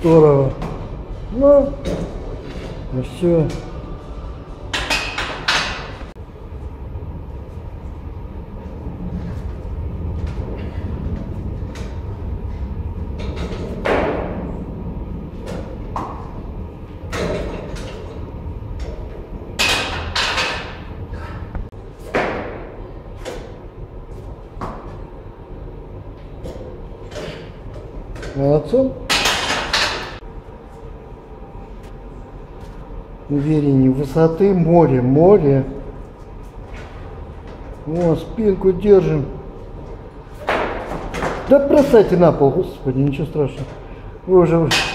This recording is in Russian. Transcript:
Здорово. Ну все. Молодцом. Увереннее. Высоты море. О, спинку держим. Да бросайте на пол, господи, ничего страшного. Вы уже